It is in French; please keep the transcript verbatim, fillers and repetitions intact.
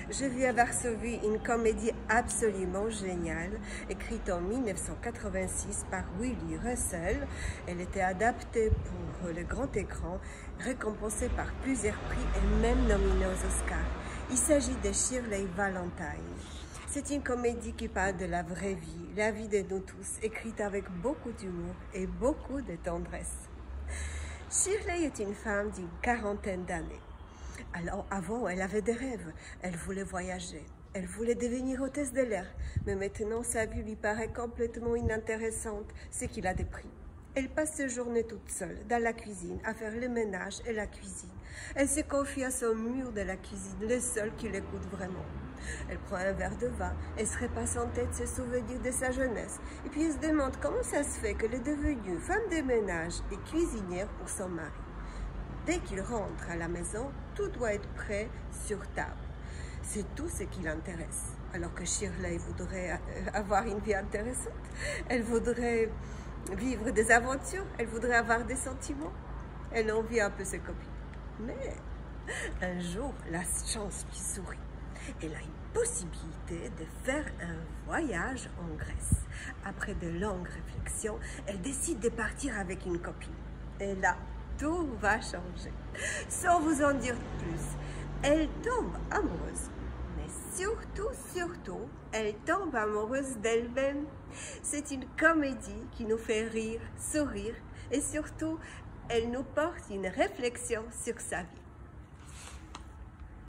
J'ai vu à Varsovie une comédie absolument géniale, écrite en mille neuf cent quatre-vingt-six par Willy Russell. Elle était adaptée pour le grand écran, récompensée par plusieurs prix et même nominée aux Oscars. Il s'agit de Shirley Valentine. C'est une comédie qui parle de la vraie vie, la vie de nous tous, écrite avec beaucoup d'humour et beaucoup de tendresse. Shirley est une femme d'une quarantaine d'années. Alors avant, elle avait des rêves. Elle voulait voyager. Elle voulait devenir hôtesse de l'air. Mais maintenant, sa vie lui paraît complètement inintéressante, ce qu'il a des prix. Elle passe ses journées toute seule, dans la cuisine, à faire le ménage et la cuisine. Elle se confie à son mur de la cuisine, le seul qui l'écoute vraiment. Elle prend un verre de vin et se repasse en tête ses souvenirs de sa jeunesse. Et puis elle se demande comment ça se fait qu'elle est devenue femme de ménage et cuisinière pour son mari. Dès qu'il rentre à la maison, tout doit être prêt sur table. C'est tout ce qui l'intéresse. Alors que Shirley voudrait avoir une vie intéressante, elle voudrait vivre des aventures, elle voudrait avoir des sentiments. Elle envie un peu ses copines. Mais un jour, la chance lui sourit. Elle a une possibilité de faire un voyage en Grèce. Après de longues réflexions, elle décide de partir avec une copine. Et là, tout va changer. Sans vous en dire plus, elle tombe amoureuse. Mais surtout, surtout, elle tombe amoureuse d'elle-même. C'est une comédie qui nous fait rire, sourire et surtout, elle nous porte une réflexion sur sa vie.